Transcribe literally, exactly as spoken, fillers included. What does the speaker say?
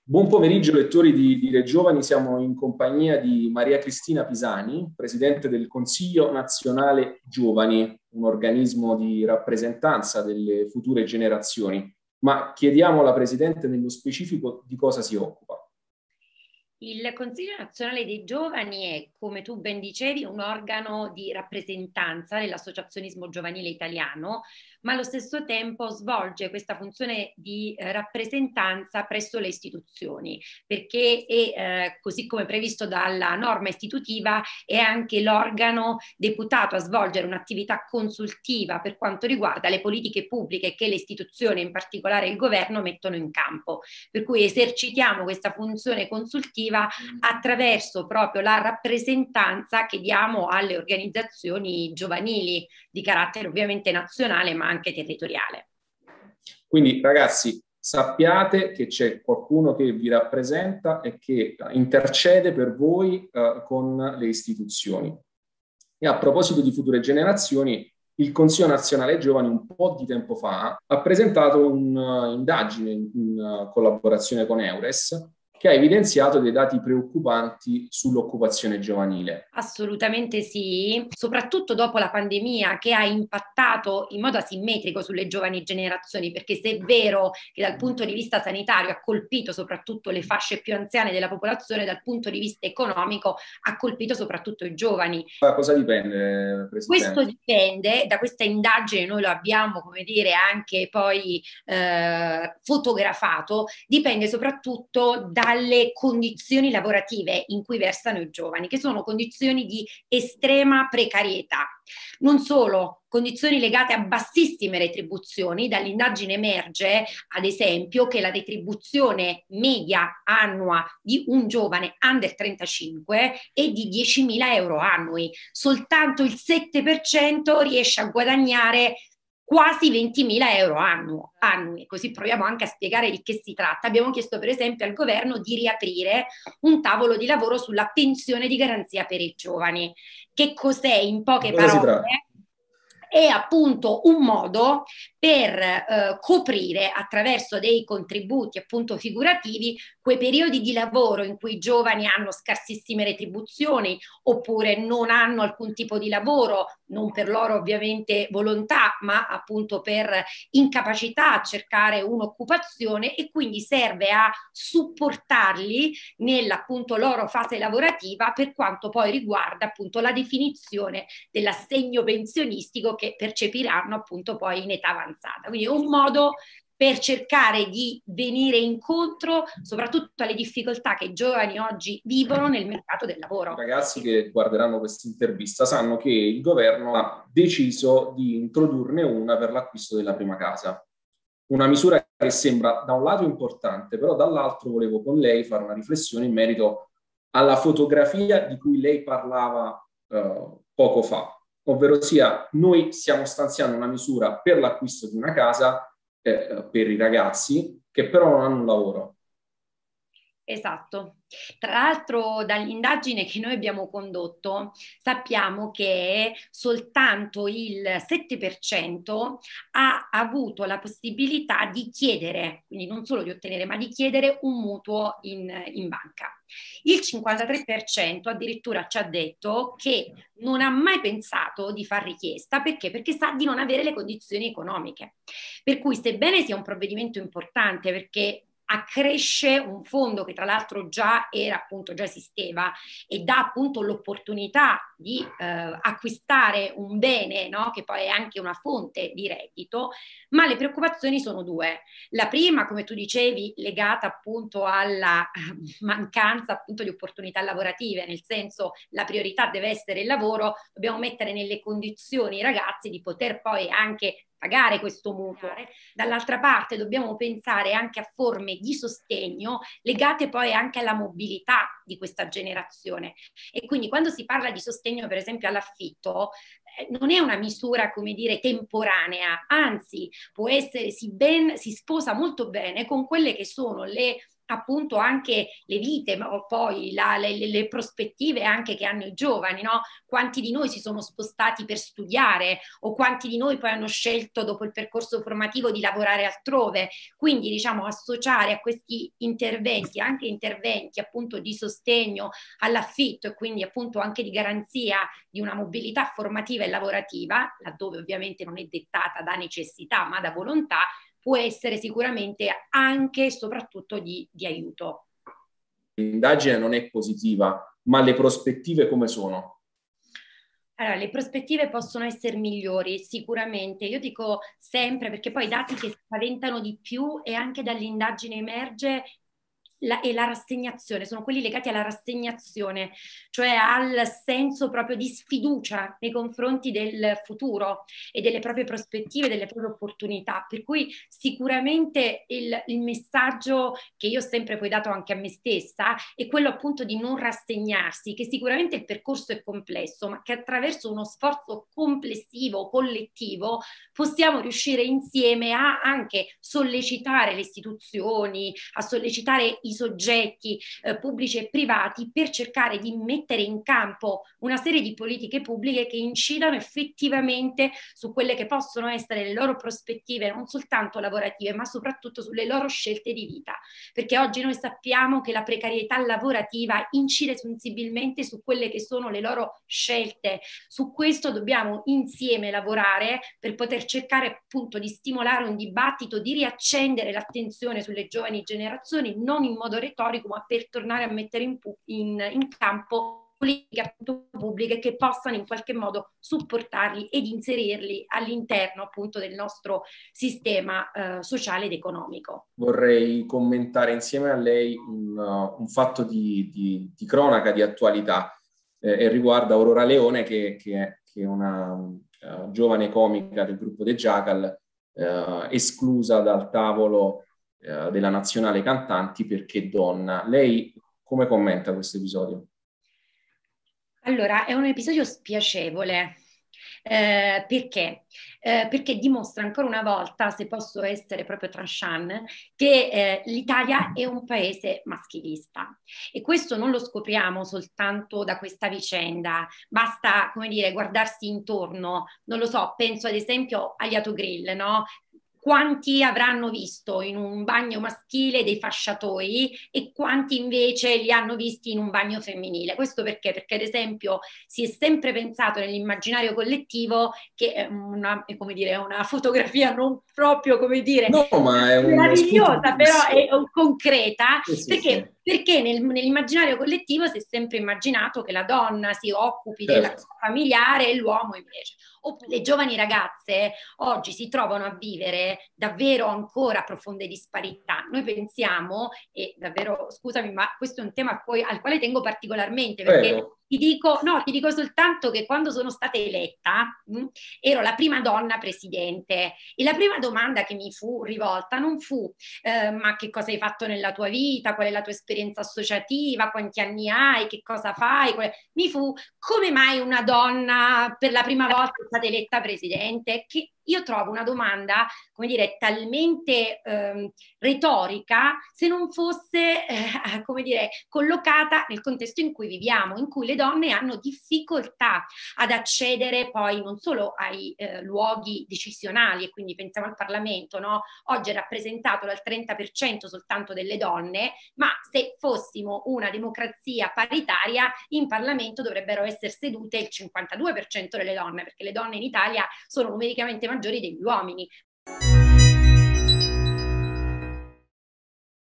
Buon pomeriggio lettori di, di Re Giovani, siamo in compagnia di Maria Cristina Pisani, Presidente del Consiglio Nazionale Giovani, un organismo di rappresentanza delle future generazioni. Ma chiediamo alla Presidente nello specifico di cosa si occupa. Il Consiglio Nazionale dei Giovani è, come tu ben dicevi, un organo di rappresentanza dell'associazionismo giovanile italiano, ma allo stesso tempo svolge questa funzione di eh, rappresentanza presso le istituzioni, perché è, eh, così come previsto dalla norma istitutiva, è anche l'organo deputato a svolgere un'attività consultiva per quanto riguarda le politiche pubbliche che le istituzioni, in particolare il governo, mettono in campo. Per cui esercitiamo questa funzione consultiva attraverso proprio la rappresentanza che diamo alle organizzazioni giovanili di carattere ovviamente nazionale ma anche territoriale. Quindi ragazzi, sappiate che c'è qualcuno che vi rappresenta e che intercede per voi eh, con le istituzioni. E a proposito di future generazioni, il Consiglio Nazionale Giovani un po' di tempo fa ha presentato un'indagine in, in collaborazione con Eures che ha evidenziato dei dati preoccupanti sull'occupazione giovanile. Assolutamente sì, soprattutto dopo la pandemia che ha impattato in modo asimmetrico sulle giovani generazioni, perché se è vero che dal punto di vista sanitario ha colpito soprattutto le fasce più anziane della popolazione, dal punto di vista economico ha colpito soprattutto i giovani. Da cosa dipende, Presidente? Questo dipende da questa indagine, noi lo abbiamo, come dire, anche poi eh, fotografato, dipende soprattutto dalle condizioni lavorative in cui versano i giovani, che sono condizioni di estrema precarietà. Non solo, condizioni legate a bassissime retribuzioni. Dall'indagine emerge, ad esempio, che la retribuzione media annua di un giovane under trentacinque è di diecimila euro annui. Soltanto il sette per cento riesce a guadagnare quasi ventimila euro annuo, annui. Così proviamo anche a spiegare di che si tratta. Abbiamo chiesto per esempio al governo di riaprire un tavolo di lavoro sulla pensione di garanzia per i giovani. Che cos'è in poche parole? È appunto un modo per eh, coprire attraverso dei contributi appunto figurativi quei periodi di lavoro in cui i giovani hanno scarsissime retribuzioni oppure non hanno alcun tipo di lavoro, non per loro ovviamente volontà, ma appunto per incapacità a cercare un'occupazione, e quindi serve a supportarli nell'appunto loro fase lavorativa per quanto poi riguarda appunto la definizione dell'assegno pensionistico che percepiranno appunto poi in età avanzata. Quindi è un modo per cercare di venire incontro soprattutto alle difficoltà che i giovani oggi vivono nel mercato del lavoro. I ragazzi che guarderanno questa intervista sanno che il governo ha deciso di introdurne una per l'acquisto della prima casa. Una misura che sembra da un lato importante, però dall'altro volevo con lei fare una riflessione in merito alla fotografia di cui lei parlava eh, poco fa. Ovvero sia, noi stiamo stanziando una misura per l'acquisto di una casa eh, per i ragazzi che però non hanno un lavoro. Esatto. Tra l'altro dall'indagine che noi abbiamo condotto sappiamo che soltanto il sette per cento ha avuto la possibilità di chiedere, quindi non solo di ottenere, ma di chiedere un mutuo in, in banca. Il cinquantatré per cento addirittura ci ha detto che non ha mai pensato di far richiesta, perché? Perché sa di non avere le condizioni economiche. Per cui sebbene sia un provvedimento importante perché accresce un fondo che tra l'altro già era appunto, già esisteva e dà appunto l'opportunità di eh, acquistare un bene, no? Che poi è anche una fonte di reddito, ma le preoccupazioni sono due. La prima, come tu dicevi, legata appunto alla mancanza appunto di opportunità lavorative, nel senso la priorità deve essere il lavoro, dobbiamo mettere nelle condizioni i ragazzi di poter poi anche pagare questo mutuo. Dall'altra parte dobbiamo pensare anche a forme di sostegno legate poi anche alla mobilità di questa generazione, e quindi quando si parla di sostegno per esempio all'affitto eh, non è una misura, come dire, temporanea, anzi può essere, si, ben, si sposa molto bene con quelle che sono le appunto anche le vite, ma poi la, le, le prospettive anche che hanno i giovani, no? Quanti di noi si sono spostati per studiare o quanti di noi poi hanno scelto dopo il percorso formativo di lavorare altrove. Quindi diciamo associare a questi interventi anche interventi appunto di sostegno all'affitto e quindi appunto anche di garanzia di una mobilità formativa e lavorativa, laddove ovviamente non è dettata da necessità ma da volontà, può essere sicuramente anche e soprattutto di, di aiuto. L'indagine non è positiva, ma le prospettive come sono? Allora, le prospettive possono essere migliori, sicuramente. Io dico sempre, perché poi i dati che spaventano di più e anche dall'indagine emerge La, e la rassegnazione, sono quelli legati alla rassegnazione, cioè al senso proprio di sfiducia nei confronti del futuro e delle proprie prospettive, delle proprie opportunità. Per cui sicuramente il, il messaggio che io ho sempre poi dato anche a me stessa è quello appunto di non rassegnarsi, che sicuramente il percorso è complesso, ma che attraverso uno sforzo complessivo, collettivo, possiamo riuscire insieme a anche sollecitare le istituzioni, a sollecitare i soggetti eh, pubblici e privati per cercare di mettere in campo una serie di politiche pubbliche che incidano effettivamente su quelle che possono essere le loro prospettive non soltanto lavorative ma soprattutto sulle loro scelte di vita, perché oggi noi sappiamo che la precarietà lavorativa incide sensibilmente su quelle che sono le loro scelte. Su questo dobbiamo insieme lavorare per poter cercare appunto di stimolare un dibattito, di riaccendere l'attenzione sulle giovani generazioni, non in modo retorico, ma per tornare a mettere in, in, in campo politiche pubbliche che possano in qualche modo supportarli ed inserirli all'interno appunto del nostro sistema eh, sociale ed economico. Vorrei commentare insieme a lei un, uh, un fatto di, di, di cronaca, di attualità, eh, e riguarda Aurora Leone, che, che, che è una uh, giovane comica del gruppo dei Jackal, uh, esclusa dal tavolo della Nazionale Cantanti perché donna. Lei come commenta questo episodio? Allora, è un episodio spiacevole. Eh, perché? Eh, perché dimostra ancora una volta, se posso essere proprio tranchant, che eh, l'Italia è un paese maschilista e questo non lo scopriamo soltanto da questa vicenda, basta, come dire, guardarsi intorno, non lo so, penso ad esempio agli autogrill, no? Quanti avranno visto in un bagno maschile dei fasciatoi e quanti invece li hanno visti in un bagno femminile? Questo perché? Perché ad esempio si è sempre pensato nell'immaginario collettivo che è una, è come dire, una fotografia non proprio, come dire, no, ma è meravigliosa, però è concreta, sì, sì, perché, sì. perché nel, nell'immaginario collettivo si è sempre immaginato che la donna si occupi certo. della familiare e l'uomo invece. Oppure le giovani ragazze oggi si trovano a vivere davvero ancora profonde disparità. Noi pensiamo, e davvero scusami, ma questo è un tema poi al quale tengo particolarmente, perché Prego. ti dico, no, ti dico soltanto che quando sono stata eletta mh, ero la prima donna presidente e la prima domanda che mi fu rivolta non fu eh, ma che cosa hai fatto nella tua vita, qual è la tua esperienza associativa, quanti anni hai, che cosa fai, qual... mi fu come mai una donna per la prima volta è stata eletta presidente, che io trovo una domanda, come dire, talmente ehm, retorica se non fosse, eh, come dire, collocata nel contesto in cui viviamo, in cui le donne hanno difficoltà ad accedere poi non solo ai eh, luoghi decisionali, e quindi pensiamo al Parlamento, no? Oggi è rappresentato dal trenta per cento soltanto delle donne, ma se fossimo una democrazia paritaria, in Parlamento dovrebbero essere sedute il cinquantadue per cento delle donne, perché le donne in Italia sono numericamente maggiori degli uomini.